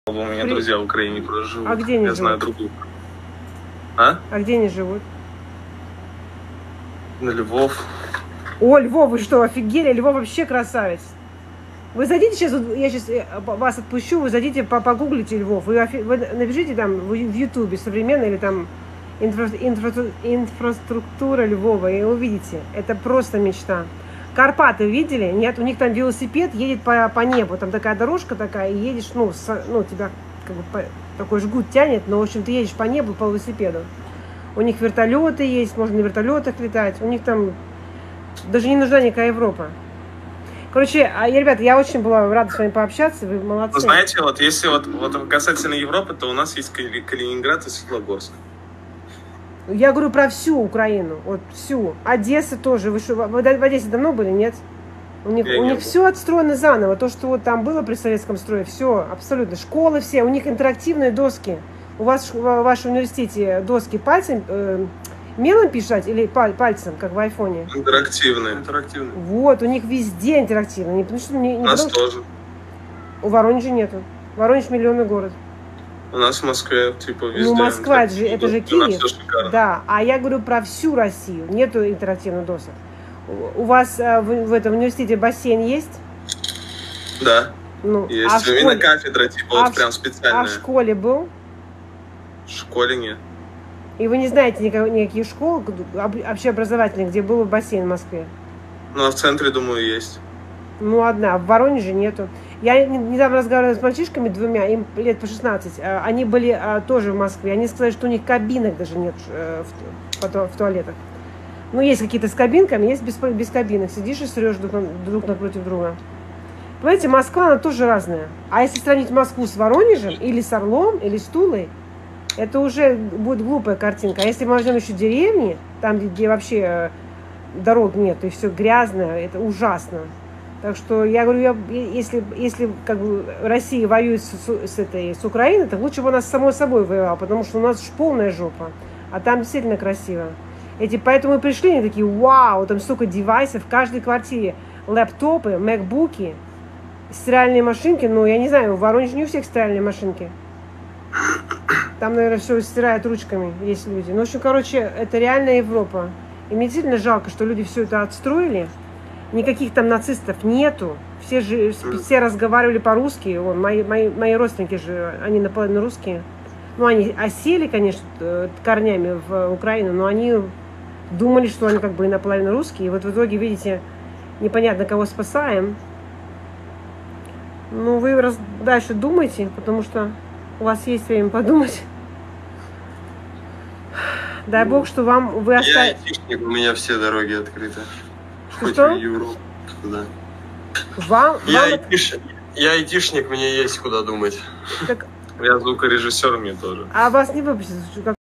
У меня друзья в Украине тоже живут. А где они Я знаю живут? другую. А? А где они живут? На Львов. О, Львов, вы что, офигели? Львов вообще красавец. Вы зайдите сейчас, я сейчас вас отпущу, вы зайдите, погуглите Львов. Вы напишите там в Ютубе современная или там инфраструктура Львова, и увидите. Это просто мечта. Карпаты видели? Нет, у них там велосипед едет по небу. Там такая дорожка такая, и едешь, тебя как бы такой жгут тянет, но, в общем, ты едешь по небу по велосипеду. У них вертолеты есть, можно на вертолетах летать. У них там даже не нужна никакая Европа. Короче, ребята, я очень была рада с вами пообщаться, вы молодцы. Вы знаете, вот если вот касательно Европы, то у нас есть Калининград и Светлогорск. Я говорю про всю Украину, вот всю. Одесса тоже. Вы в Одессе давно были, нет? У них все отстроено заново. То, что вот там было при советском строе, все абсолютно. Школы все, у них интерактивные доски. У вас в вашем университете доски пальцем, мелом писать или пальцем, как в айфоне? Интерактивные. Вот, у них везде интерактивно. У нас тоже. У Воронежа нету. Воронеж миллионный город. У нас в Москве, типа, везде. Ну, Москва, это же Киев. Да, а я говорю про всю Россию. Нету интерактивных досок. У вас в этом университете бассейн есть? Да. Ну, есть. Именно кафедра, типа, вот прям специальная. А в школе был? В школе нет. И вы не знаете никаких школ общеобразовательных, где был бассейн в Москве? Ну, а в центре, думаю, есть. Ну, одна. В Воронеже нету. Я недавно разговаривала с мальчишками двумя, им лет по 16. Они были тоже в Москве. Они сказали, что у них кабинок даже нет в туалетах. Ну, есть какие-то с кабинками, есть без кабинок. Сидишь и срешь друг напротив друга. Понимаете, Москва, она тоже разная. А если сравнить Москву с Воронежем, или с Орлом, или с Тулой, это уже будет глупая картинка. А если мы возьмем еще деревни, там, где вообще дорог нет, и все грязное, это ужасно. Так что я говорю, если как бы Россия воюет с Украиной, то лучше бы она само собой воевала, потому что у нас же полная жопа, а там действительно красиво. Поэтому и пришли, они такие, вау, там столько девайсов, в каждой квартире лэптопы, макбуки, стиральные машинки. Ну, я не знаю, в Воронеже не у всех стиральные машинки. Там, наверное, все стирают ручками, есть люди. Ну, в общем, короче, это реальная Европа. И мне действительно жалко, что люди все это отстроили. Никаких там нацистов нету. Все разговаривали по-русски. Мои родственники же, они наполовину русские. Ну, они осели, конечно, корнями в Украину, но они думали, что они как бы наполовину русские. И вот в итоге, видите, непонятно, кого спасаем. Ну, вы дальше думайте, потому что у вас есть время подумать. Дай бог, что вы оставите. Я айтишник, у меня все дороги открыты. Хоть в Европу, туда. Я айтишник, мне есть куда думать. Я звукорежиссер, мне тоже. А вас не выпустят?